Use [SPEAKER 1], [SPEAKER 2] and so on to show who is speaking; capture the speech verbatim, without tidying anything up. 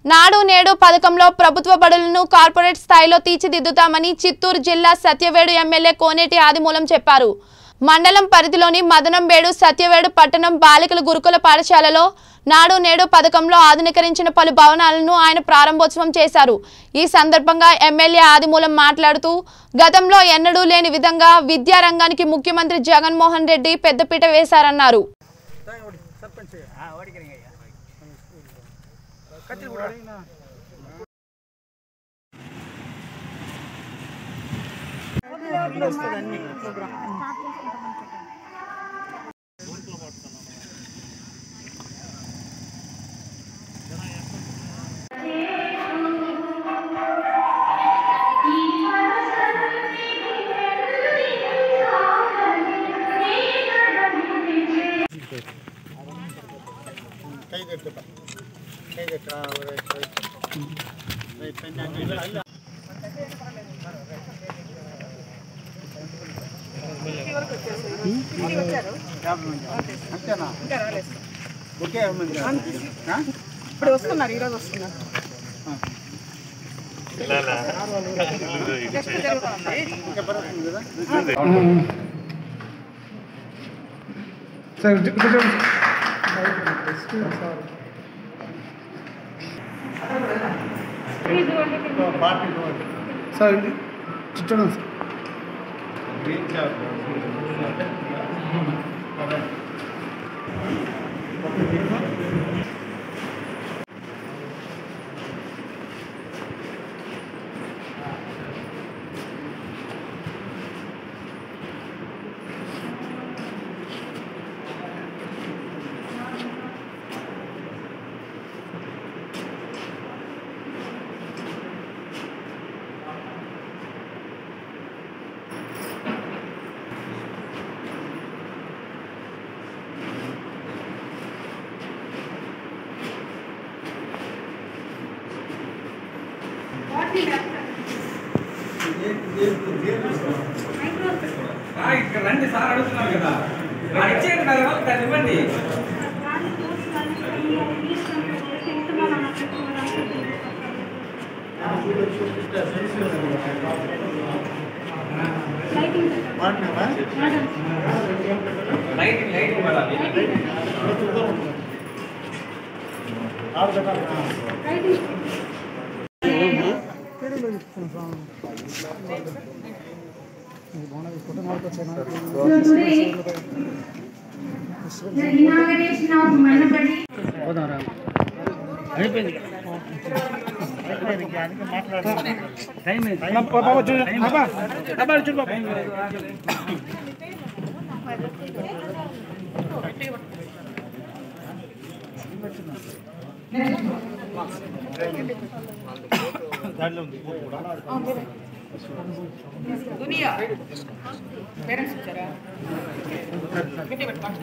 [SPEAKER 1] నాడు నేడు పథకంలో ప్రభుత్వ బడులను కార్పొరేట్ స్థాయిలో తీర్చిదిద్దుతామని చిత్తూరు జిల్లా సత్యవేడు ఎమ్మెల్యే కోనేటి ఆదిమూలం చెప్పారు. మండలం పరిధిలోని మదనంబేడు సత్యవేడు పట్టణం బాలికల గురుకుల పాఠశాలలో నాడు నేడు పథకంలో ఆధునీకరించిన పలు భవనాలను ఆయన ప్రారంభోత్సవం చేశారు. ఈ సందర్భంగా ఎమ్మెల్యే ఆదిమూలం మాట్లాడుతూ గతంలో ఎన్నడూ లేని విధంగా విద్యారంగానికి ముఖ్యమంత్రి జగన్మోహన్ రెడ్డి పెద్దపీట వేశారన్నారు.
[SPEAKER 2] ఇప్పుడు వస్తున్నారు ఈరోజు వస్తున్నారు
[SPEAKER 3] సార్ చూడండి
[SPEAKER 4] రండి సార్ అడుగుతున్నారు కదా ఇచ్చేయండి దాన్ని ఇవ్వండి. లైటింగ్ లైటింగ్
[SPEAKER 2] దునియా పేరెంట్స్ వచ్చారా?